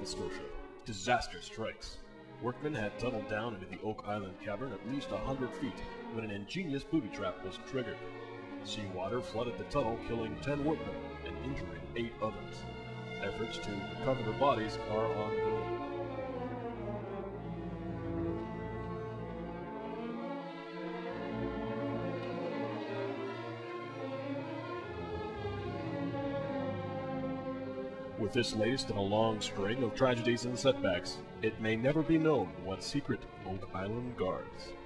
Scotia. Disaster strikes. Workmen had tunneled down into the Oak Island cavern at least 100 feet when an ingenious booby trap was triggered. Seawater flooded the tunnel, killing 10 workmen and injuring 8 others. Efforts to recover the bodies are ongoing. With this latest in a long string of tragedies and setbacks, it may never be known what secret Oak Island guards.